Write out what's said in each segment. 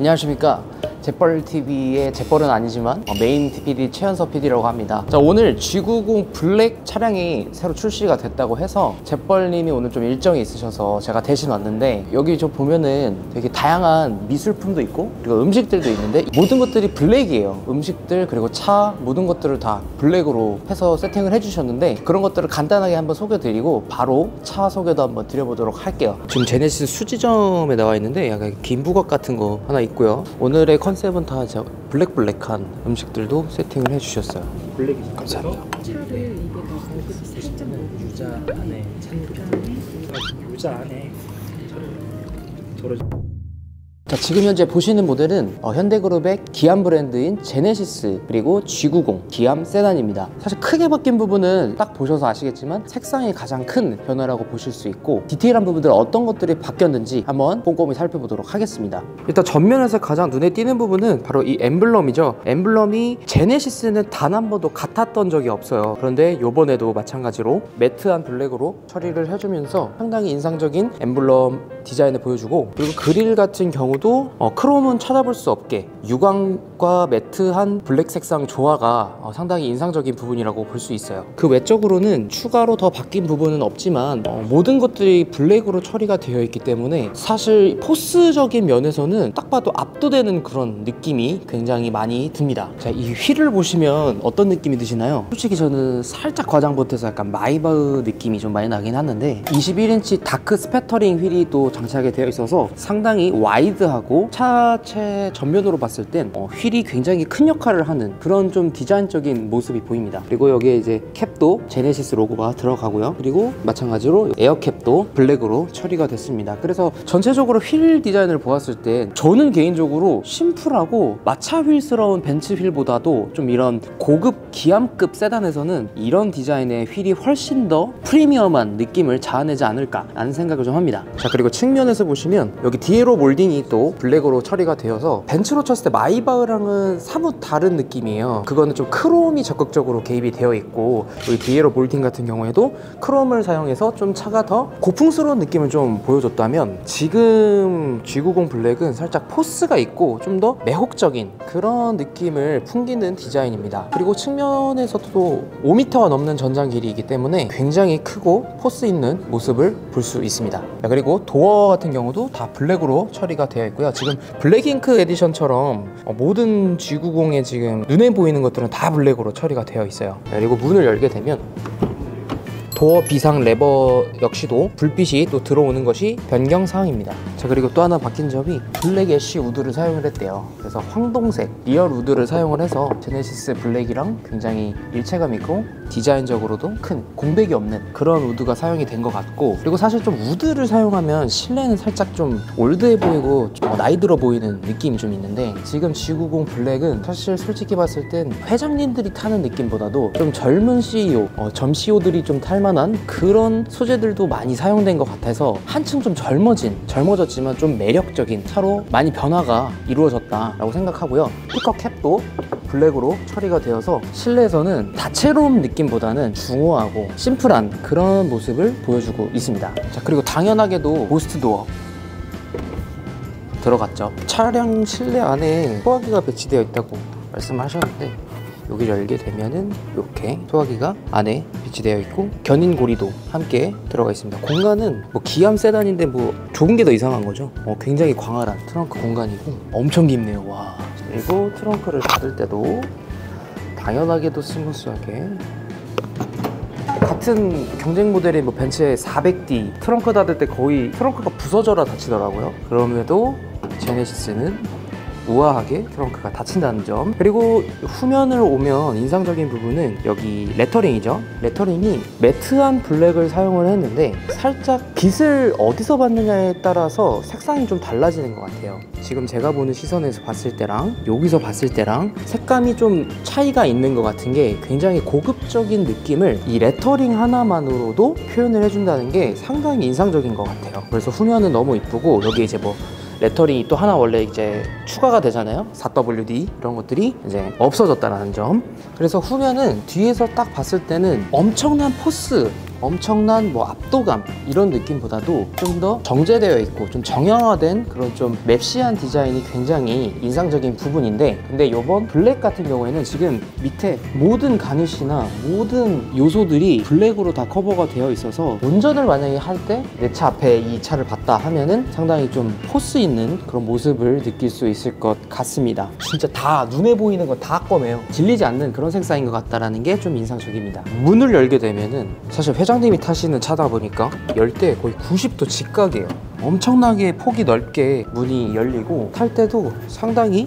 안녕하십니까. 잿벌TV의 잿벌은 아니지만 메인 PD 최현석 PD라고 합니다. 자, 오늘 G90 블랙 차량이 새로 출시가 됐다고 해서 잿벌님이 오늘 좀 일정이 있으셔서 제가 대신 왔는데, 여기 좀 보면은 되게 다양한 미술품도 있고 그리고 음식들도 있는데 모든 것들이 블랙이에요. 음식들 그리고 차 모든 것들을 다 블랙으로 해서 세팅을 해주셨는데, 그런 것들을 간단하게 한번 소개드리고 바로 차 소개도 한번 드려보도록 할게요. 지금 제네시스 수지점에 나와 있는데 약간 김부각 같은 거 하나 있고요. 오늘의 컨셉은 다 블랙한 음식들도 세팅을 해주셨어요. 블랙이 감사합니다. 차를 입에 넣어서 살짝 유자 안에 유자 안에 저를 자, 지금 현재 보시는 모델은 현대그룹의 기암 브랜드인 제네시스 그리고 G90 기암 세단입니다. 사실 크게 바뀐 부분은 딱 보셔서 아시겠지만 색상이 가장 큰 변화라고 보실 수 있고, 디테일한 부분들 어떤 것들이 바뀌었는지 한번 꼼꼼히 살펴보도록 하겠습니다. 일단 전면에서 가장 눈에 띄는 부분은 바로 이 엠블럼이죠. 엠블럼이 제네시스는 단 한 번도 같았던 적이 없어요. 그런데 이번에도 마찬가지로 매트한 블랙으로 처리를 해주면서 상당히 인상적인 엠블럼 디자인을 보여주고, 그리고 그릴 같은 경우도 크롬은 찾아볼 수 없게 유광과 매트한 블랙 색상 조화가 상당히 인상적인 부분이라고 볼 수 있어요. 그 외적으로는 추가로 더 바뀐 부분은 없지만 모든 것들이 블랙으로 처리가 되어 있기 때문에 사실 포스적인 면에서는 딱 봐도 압도되는 그런 느낌이 굉장히 많이 듭니다. 자, 이 휠을 보시면 어떤 느낌이 드시나요? 솔직히 저는 살짝 과장 보태서 약간 마이바흐 느낌이 좀 많이 나긴 하는데, 21인치 다크 스패터링 휠이 또 장착이 되어 있어서 상당히 와이드하고 차체 전면으로 봤을 땐 휠이 굉장히 큰 역할을 하는 그런 좀 디자인적인 모습이 보입니다. 그리고 여기에 이제 캡도 제네시스 로고가 들어가고요. 그리고 마찬가지로 에어캡도 블랙으로 처리가 됐습니다. 그래서 전체적으로 휠 디자인을 보았을 때 저는 개인적으로 심플하고 마차 휠스러운 벤츠 휠보다도 좀 이런 고급 기암급 세단에서는 이런 디자인의 휠이 훨씬 더 프리미엄한 느낌을 자아내지 않을까 라는 생각을 좀 합니다. 자, 그리고 측면에서 보시면 여기 디에로 몰딩이 또 블랙으로 처리가 되어서 벤츠로 쳤을 때 마이바흐랑은 사뭇 다른 느낌이에요. 그거는 좀 크롬이 적극적으로 개입이 되어 있고, 여기 디에로 몰딩 같은 경우에도 크롬을 사용해서 좀 차가 더 고풍스러운 느낌을 좀 보여줬다면, 지금 G90 블랙은 살짝 포스가 있고 좀 더 매혹적인 그런 느낌을 풍기는 디자인입니다. 그리고 측면에서도 5m가 넘는 전장 길이이기 때문에 굉장히 크고 포스 있는 모습을 볼 수 있습니다. 자, 그리고 도어 같은 경우도 다 블랙으로 처리가 되어 있고요. 지금 블랙잉크 에디션처럼 모든 G90에 지금 눈에 보이는 것들은 다 블랙으로 처리가 되어 있어요. 자, 그리고 문을 열게 되면 도어 비상 레버 역시도 불빛이 또 들어오는 것이 변경사항입니다. 자, 그리고 또 하나 바뀐 점이 블랙 애쉬 우드를 사용을 했대요. 그래서 황동색 리얼 우드를 사용을 해서 제네시스 블랙이랑 굉장히 일체감 있고 디자인적으로도 큰 공백이 없는 그런 우드가 사용이 된 것 같고, 그리고 사실 좀 우드를 사용하면 실내는 살짝 좀 올드해 보이고 좀 나이 들어 보이는 느낌이 좀 있는데, 지금 G90 블랙은 사실 솔직히 봤을 땐 회장님들이 타는 느낌보다도 좀 젊은 CEO, 점 CEO들이 좀 탈만한 그런 소재들도 많이 사용된 것 같아서 한층 좀 젊어졌지만 좀 매력적인 차로 많이 변화가 이루어졌다라고 생각하고요. 스피커 캡도 블랙으로 처리가 되어서 실내에서는 다채로운 느낌보다는 중후하고 심플한 그런 모습을 보여주고 있습니다. 자, 그리고 당연하게도 고스트 도어 들어갔죠. 차량 실내 안에 소화기가 배치되어 있다고 말씀하셨는데, 여기를 열게 되면은 이렇게 소화기가 안에 배치되어 있고 견인고리도 함께 들어가 있습니다. 공간은 뭐 기암 세단인데 뭐 좁은 게 더 이상한 거죠. 굉장히 광활한 트렁크 공간이고 엄청 깊네요. 와. 그리고 트렁크를 닫을 때도 당연하게도 스무스하게, 같은 경쟁 모델인 뭐 벤츠의 400D 트렁크 닫을 때 거의 트렁크가 부서져라 닫히더라고요. 그럼에도 제네시스는 우아하게 트렁크가 닫힌다는 점. 그리고 후면을 오면 인상적인 부분은 여기 레터링이죠. 레터링이 매트한 블랙을 사용을 했는데 살짝 빛을 어디서 봤느냐에 따라서 색상이 좀 달라지는 것 같아요. 지금 제가 보는 시선에서 봤을 때랑 여기서 봤을 때랑 색감이 좀 차이가 있는 것 같은 게, 굉장히 고급적인 느낌을 이 레터링 하나만으로도 표현을 해준다는 게 상당히 인상적인 것 같아요. 그래서 후면은 너무 이쁘고, 여기 이제 뭐 레터링이 또 하나 원래 이제 추가가 되잖아요. 4WD 이런 것들이 이제 없어졌다는 점. 그래서 후면은 뒤에서 딱 봤을 때는 엄청난 포스, 엄청난 뭐 압도감 이런 느낌보다도 좀 더 정제되어 있고 좀 정형화된 그런 좀 맵시한 디자인이 굉장히 인상적인 부분인데, 근데 이번 블랙 같은 경우에는 지금 밑에 모든 가니쉬나 모든 요소들이 블랙으로 다 커버가 되어 있어서 운전을 만약에 할 때 내 차 앞에 이 차를 봤다 하면은 상당히 좀 포스 있는 그런 모습을 느낄 수 있을 것 같습니다. 진짜 다 눈에 보이는 건 다 검해요. 질리지 않는 그런 색상인 것 같다라는 게 좀 인상적입니다. 문을 열게 되면은 사실 회장님이 타시는 차다 보니까 열 때 거의 90도 직각이에요. 엄청나게 폭이 넓게 문이 열리고 탈 때도 상당히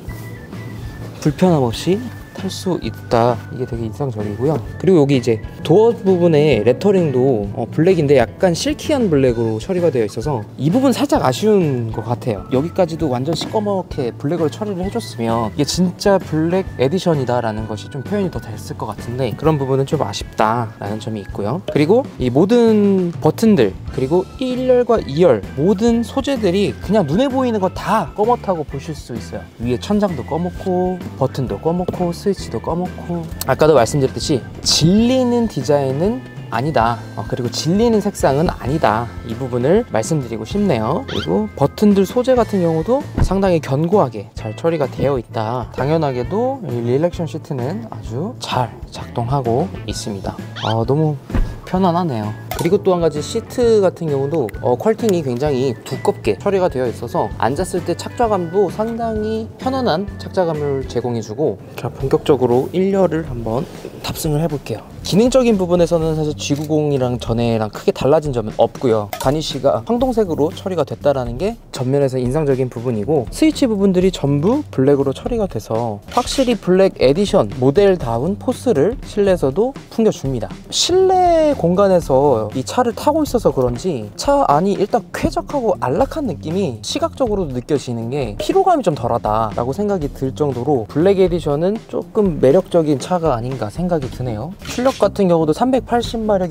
불편함 없이 탈 수 있다. 이게 되게 인상적이고요. 그리고 여기 이제 도어 부분에 레터링도 블랙인데 약간 실키한 블랙으로 처리가 되어 있어서 이 부분 살짝 아쉬운 것 같아요. 여기까지도 완전 시꺼멓게 블랙으로 처리를 해줬으면 이게 진짜 블랙 에디션이다 라는 것이 좀 표현이 더 됐을 것 같은데, 그런 부분은 좀 아쉽다 라는 점이 있고요. 그리고 이 모든 버튼들, 그리고 1열과 2열 모든 소재들이 그냥 눈에 보이는 거 다 검었다고 보실 수 있어요. 위에 천장도 검었고 버튼도 검었고 스위치도 검었고, 아까도 말씀드렸듯이 질리는 디자인은 아니다. 그리고 질리는 색상은 아니다. 이 부분을 말씀드리고 싶네요. 그리고 버튼들 소재 같은 경우도 상당히 견고하게 잘 처리가 되어 있다. 당연하게도 이 릴렉션 시트는 아주 잘 작동하고 있습니다. 너무 편안하네요. 그리고 또 한 가지 시트 같은 경우도 퀄팅이 굉장히 두껍게 처리가 되어 있어서 앉았을 때 착좌감도 상당히 편안한 착좌감을 제공해주고, 자, 본격적으로 1열을 한번 탑승을 해볼게요. 기능적인 부분에서는 사실 G90이랑 전에랑 크게 달라진 점은 없고요. 가니쉬가 황동색으로 처리가 됐다라는 게 전면에서 인상적인 부분이고, 스위치 부분들이 전부 블랙으로 처리가 돼서 확실히 블랙 에디션 모델다운 포스를 실내에서도 풍겨줍니다. 실내 공간에서 이 차를 타고 있어서 그런지 차 안이 일단 쾌적하고 안락한 느낌이 시각적으로도 느껴지는 게 피로감이 좀 덜하다 라고 생각이 들 정도로 블랙 에디션은 조금 매력적인 차가 아닌가 생각이 드네요. 출력 같은 경우도 380마력의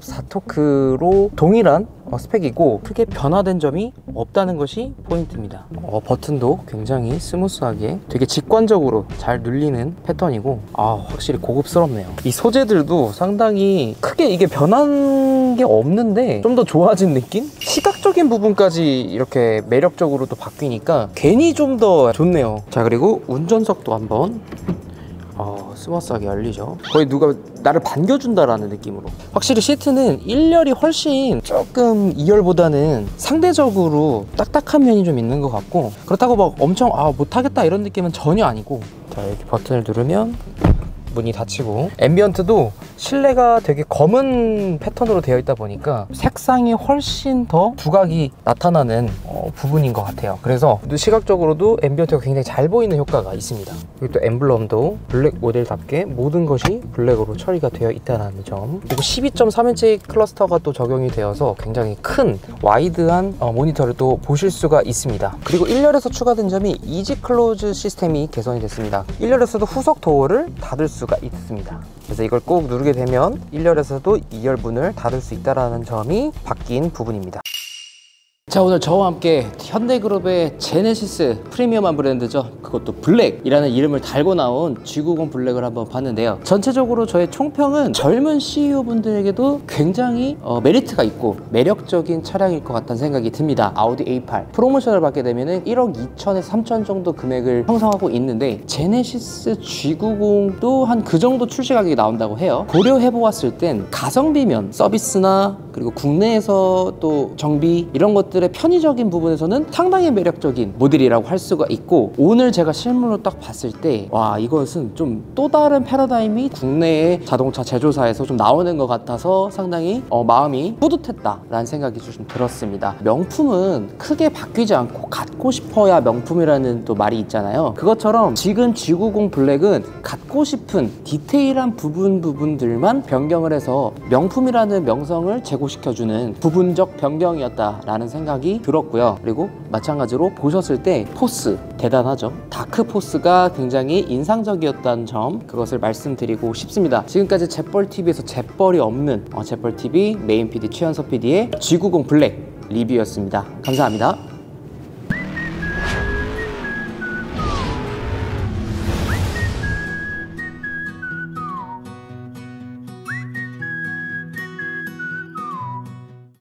54토크로 동일한 스펙이고 크게 변화된 점이 없다는 것이 포인트입니다. 버튼도 굉장히 스무스하게 되게 직관적으로 잘 눌리는 패턴이고, 확실히 고급스럽네요. 이 소재들도 상당히 크게 이게 변한 게 없는데 좀 더 좋아진 느낌? 시각적인 부분까지 이렇게 매력적으로 또 바뀌니까 괜히 좀 더 좋네요. 자, 그리고 운전석도 한번 스무스하게 열리죠. 거의 누가 나를 반겨준다라는 느낌으로. 확실히 시트는 1열이 훨씬 조금 2열보다는 상대적으로 딱딱한 면이 좀 있는 것 같고, 그렇다고 막 엄청 못하겠다 이런 느낌은 전혀 아니고, 자, 이렇게 버튼을 누르면 문이 닫히고, 앰비언트도 실내가 되게 검은 패턴으로 되어 있다 보니까 색상이 훨씬 더 두각이 나타나는 부분인 것 같아요. 그래서 시각적으로도 앰비언트가 굉장히 잘 보이는 효과가 있습니다. 그리고 또 엠블럼도 블랙 모델답게 모든 것이 블랙으로 처리가 되어 있다는 점, 그리고 12.3인치 클러스터가 또 적용이 되어서 굉장히 큰 와이드한 모니터를 또 보실 수가 있습니다. 그리고 1열에서 추가된 점이 이지 클로즈 시스템이 개선이 됐습니다. 1열에서도 후석 도어를 닫을 수가 있습니다. 그래서 이걸 꼭 누르게 되면 1열에서도 2열 문을 닫을 수 있다는 점이 바뀐 부분입니다. 자, 오늘 저와 함께 현대그룹의 제네시스 프리미엄한 브랜드죠. 그것도 블랙이라는 이름을 달고 나온 G90 블랙을 한번 봤는데요. 전체적으로 저의 총평은 젊은 CEO분들에게도 굉장히 메리트가 있고 매력적인 차량일 것 같다는 생각이 듭니다. 아우디 A8 프로모션을 받게 되면 1억 2천에서 3천 정도 금액을 형성하고 있는데, 제네시스 G90도 한 그 정도 출시 가격이 나온다고 해요. 고려해 보았을 땐 가성비면 서비스나 그리고 국내에서 또 정비 이런 것들의 편의적인 부분에서는 상당히 매력적인 모델이라고 할 수가 있고, 오늘 제가 실물로 딱 봤을 때 와, 이것은 좀 또 다른 패러다임이 국내의 자동차 제조사에서 좀 나오는 것 같아서 상당히 마음이 뿌듯했다라는 생각이 좀 들었습니다. 명품은 크게 바뀌지 않고 갖고 싶어야 명품이라는 또 말이 있잖아요. 그것처럼 지금 G90 블랙은 갖고 싶은 디테일한 부분들만 변경을 해서 명품이라는 명성을 제고시켜주는 부분적 변경이었다라는 생각이 들었고요. 그리고 마찬가지로 보셨을 때 포스 대단하죠. 다크 포스가 굉장히 인상적이었다는 점, 그것을 말씀드리고 싶습니다. 지금까지 잿벌TV에서 잿벌이 없는 잿벌TV 메인 PD 최현석 PD의 G90 블랙 리뷰였습니다. 감사합니다.